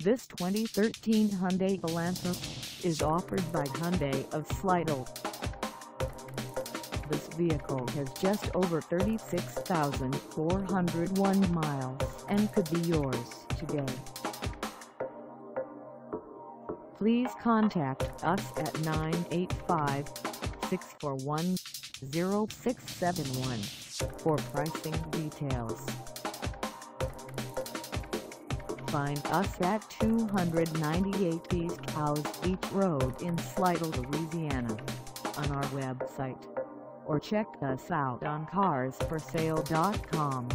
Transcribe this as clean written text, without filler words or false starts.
This 2013 Hyundai Elantra is offered by Hyundai of Slidell. This vehicle has just over 36,401 miles and could be yours today. Please contact us at 985-641-0671 for pricing details. Find us at 298 East Howze Beach Road in Slidell, Louisiana, on our website, or check us out on carsforsale.com.